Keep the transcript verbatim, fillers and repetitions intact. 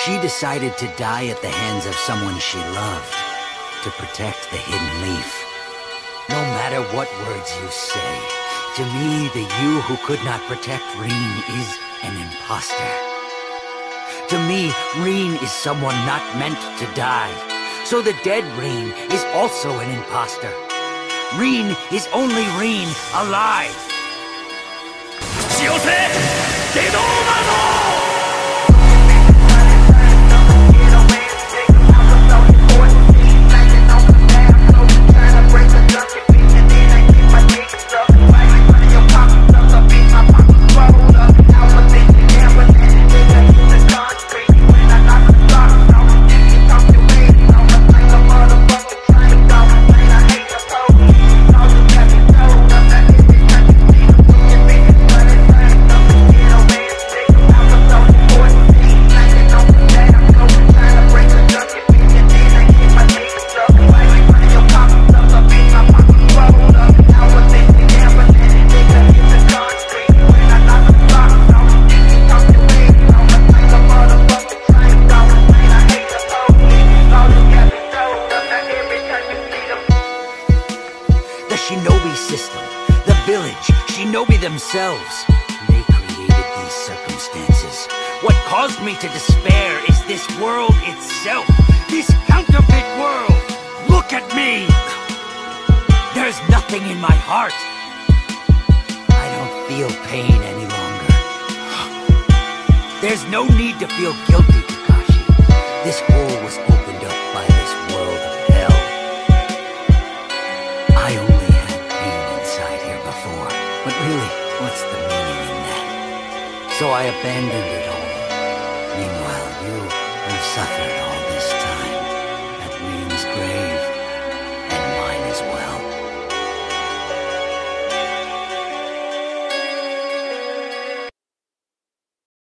She decided to die at the hands of someone she loved, to protect the hidden leaf. No matter what words you say, to me, the you who could not protect Rean is an imposter. To me, Rean is someone not meant to die. So the dead Rean is also an imposter. Rean is only Rean alive. 潮せゲドウマノ Themselves. They created these circumstances. What caused me to despair is this world itself. This counterfeit world. Look at me. There's nothing in my heart. I don't feel pain any longer. There's no need to feel guilty, Kakashi. This hole was opened up by this world of hell. I only had pain inside here before, but really, what's the meaning in that? So I abandoned it all. Meanwhile, you have suffered